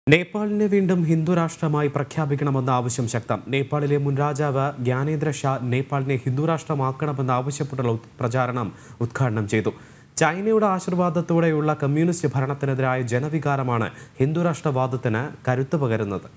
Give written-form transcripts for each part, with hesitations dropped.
നേപ്പാളിനെ വീണ്ടും ഹിന്ദുരാഷ്ട്രമായി പ്രഖ്യാപിക്കണമെന്ന ആവശ്യം ശക്തം. നേപ്പാളിലെ മുൻ രാജാവ് ജ്ഞാനേന്ദ്ര ഷാ നേപ്പാളിനെ ഹിന്ദുരാഷ്ട്രമാക്കണമെന്ന് ആവശ്യപ്പെട്ടുള്ള പ്രചാരണം ഉദ്ഘാടനം ചെയ്തു. ചൈനയുടെ ആശീർവാദത്തോടെയുള്ള കമ്മ്യൂണിസ്റ്റ് ഭരണത്തിനെതിരായ ജനവികാരമാണ് ഹിന്ദുരാഷ്ട്രവാദത്തിന് കരുത്തു പകരുന്നത്.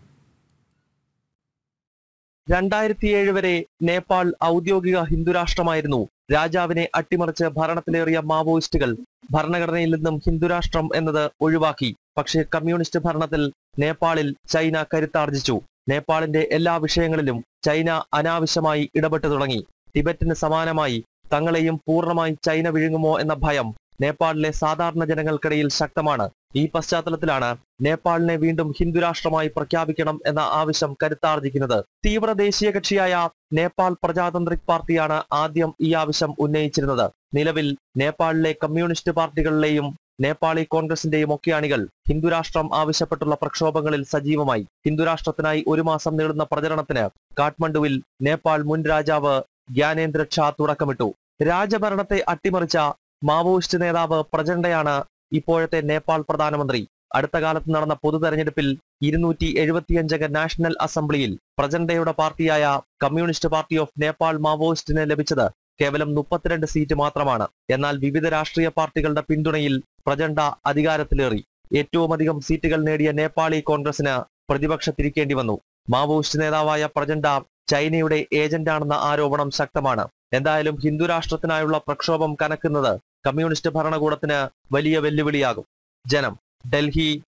2007 വരെ നേപ്പാൾ ഔദ്യോഗിക ഹിന്ദുരാഷ്ട്രമായിരുന്നു. രാജാവിനെ അട്ടിമറിച്ച് ഭരണത്തിലേറിയ മാവോയിസ്റ്റുകൾ ഭരണഘടനയിൽ നിന്നും ഹിന്ദുരാഷ്ട്രം എന്നത് ഒഴിവാക്കി. പക്ഷേ കമ്മ്യൂണിസ്റ്റ് ഭരണത്തിൽ നേപ്പാളിൽ ചൈന കരുത്താർജിച്ചു. നേപ്പാളിന്റെ എല്ലാ വിഷയങ്ങളിലും ചൈന അനാവശ്യമായി ഇടപെട്ടു തുടങ്ങി. ടിബറ്റിന് സമാനമായി തങ്ങളെയും പൂർണ്ണമായി ചൈന വിഴുങ്ങുമോ എന്ന ഭയം നേപ്പാളിലെ സാധാരണ ജനങ്ങൾക്കിടയിൽ ശക്തമാണ്. ഈ പശ്ചാത്തലത്തിലാണ് നേപ്പാളിനെ വീണ്ടും ഹിന്ദുരാഷ്ട്രമായി പ്രഖ്യാപിക്കണം എന്ന ആവശ്യം കരുത്താർജിക്കുന്നത്. തീവ്ര ദേശീയ കക്ഷിയായ നേപ്പാൾ പ്രജാതന്ത്രിക് പാർട്ടിയാണ് ആദ്യം ഈ ആവശ്യം ഉന്നയിച്ചിരുന്നത്. നിലവിൽ നേപ്പാളിലെ കമ്മ്യൂണിസ്റ്റ് പാർട്ടികളിലെയും നേപ്പാളി കോൺഗ്രസിന്റെയും ഒക്കെ അണികൾ ഹിന്ദുരാഷ്ട്രം ആവശ്യപ്പെട്ടുള്ള പ്രക്ഷോഭങ്ങളിൽ സജീവമായി. ഹിന്ദുരാഷ്ട്രത്തിനായി 1 മാസം നീളുന്ന പ്രചരണത്തിന് കാഠ്മണ്ഡുവിൽ നേപ്പാൾ മുൻ രാജാവ് ജ്ഞാനേന്ദ്ര ഷാ തുടക്കമിട്ടു. രാജഭരണത്തെ അട്ടിമറിച്ച മാവോയിസ്റ്റ് നേതാവ് പ്രചണ്ഡയാണ് ഇപ്പോഴത്തെ നേപ്പാൾ പ്രധാനമന്ത്രി. അടുത്ത കാലത്ത് നടന്ന പൊതു തെരഞ്ഞെടുപ്പിൽ 275 അംഗ നാഷണൽ അസംബ്ലിയിൽ പ്രചണ്ഡയുടെ പാർട്ടിയായ കമ്മ്യൂണിസ്റ്റ് പാർട്ടി ഓഫ് നേപ്പാൾ മാവോയിസ്റ്റിന് ലഭിച്ചത് കേവലം 32 സീറ്റ് മാത്രമാണ്. എന്നാൽ വിവിധ രാഷ്ട്രീയ പാർട്ടികളുടെ പിന്തുണയിൽ പ്രചണ്ഡ അധികാരത്തിലേറി. ഏറ്റവും അധികം സീറ്റുകൾ നേടിയ നേപ്പാളി കോൺഗ്രസിന് പ്രതിപക്ഷത്തിരിക്കേണ്ടി വന്നു. മാവോയിസ്റ്റ് നേതാവായ പ്രചണ്ഡ ചൈനയുടെ ഏജന്റാണെന്ന ആരോപണം ശക്തമാണ്. എന്തായാലും ഹിന്ദുരാഷ്ട്രത്തിനായുള്ള പ്രക്ഷോഭം കനക്കുന്നത് കമ്മ്യൂണിസ്റ്റ് ഭരണകൂടത്തിന് വലിയ വെല്ലുവിളിയാകും. ജനം, ഡൽഹി.